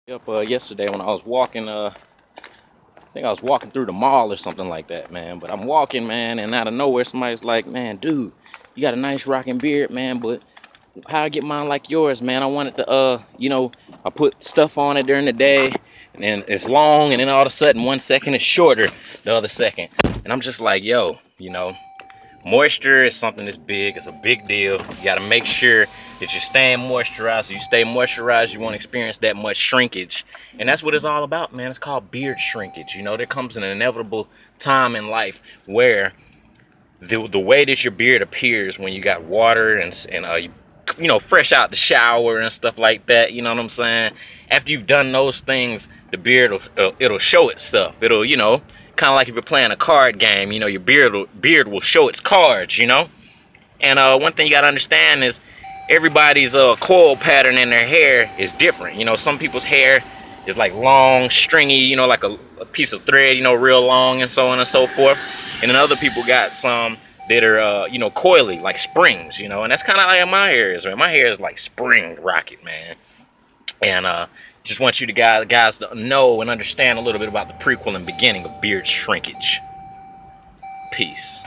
Yesterday when I was walking, I think I was walking through the mall or something like that, man. But I'm walking, man, and out of nowhere, somebody's like, "Man, dude, you got a nice rocking beard, man. But how I get mine like yours, man? I wanted to, I put stuff on it during the day, and then it's long, and then all of a sudden, 1 second is shorter the other second." And I'm just like, yo, moisture is something that's big. It's a big deal. You got to make sure that you're staying moisturized. You stay moisturized, you won't experience that much shrinkage. And that's what it's all about, man. It's called beard shrinkage. There comes an inevitable time in life where the way that your beard appears when you got water and fresh out the shower and stuff like that, you know what I'm saying? After you've done those things, the beard it'll show itself. It'll, kind of like if you're playing a card game, your beard will show its cards, And one thing you gotta understand is everybody's coil pattern in their hair is different. Some people's hair is like long, stringy, like a piece of thread, real long and so on and so forth. And then other people got some that are, coily, like springs, and that's kind of like my hair is, man. My hair is like spring rocket, man. And just want you to guys to know and understand a little bit about the prequel and beginning of beard shrinkage. Peace.